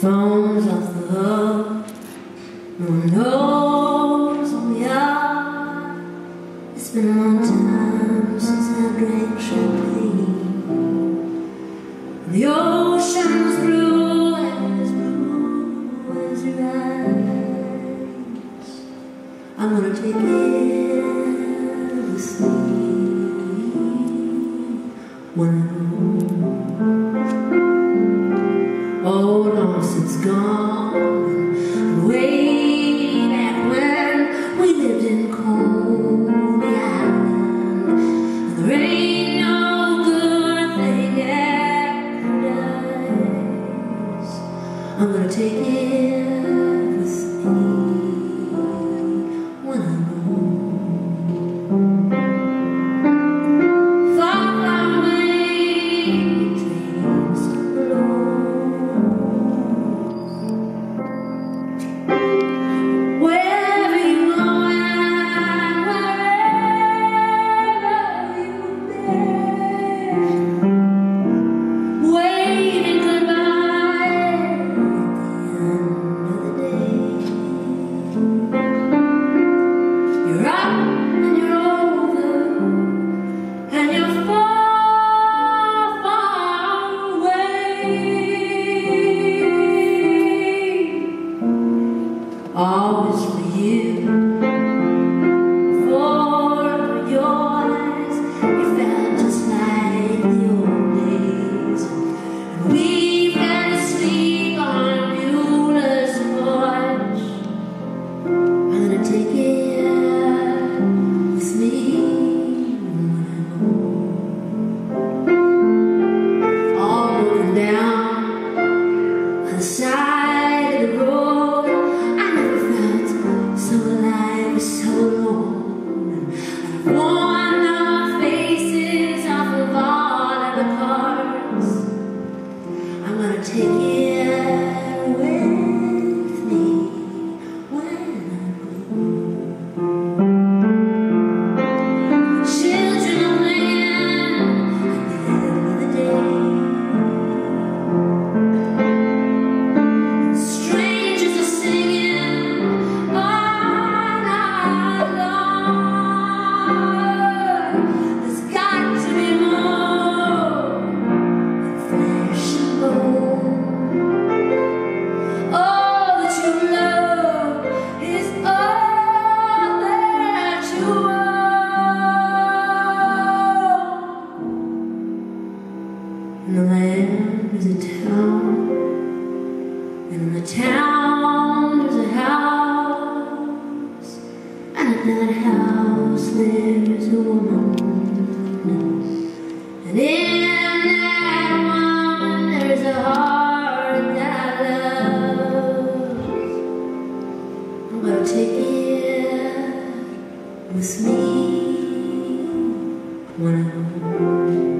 Phone's off the hook. No one knows who we are. It's been a long time since I drank champagne. The ocean's blue as your eyes. I'm gonna take it with me when I go. Oh, long since gone, way back when we lived in Coney Island. There ain't no good thing ever dies. I'm gonna take it with me when I go. Far, far away, trains blow. Always for you, for your eyes. You felt just like the old days. And we fell asleep on Beulah's porch. I'm gonna take it with me when I go. All broken down on the side of the road. So alive, so alone. I've worn the faces off of all of the cars. I'm gonna take it with me when I go. Children of land at the end of the day. Strangers are singing. And the land is a town, and in the town there's a house, and in that house there's a woman, and in that woman there's a heart that I love. I'm gonna take it with me when I go.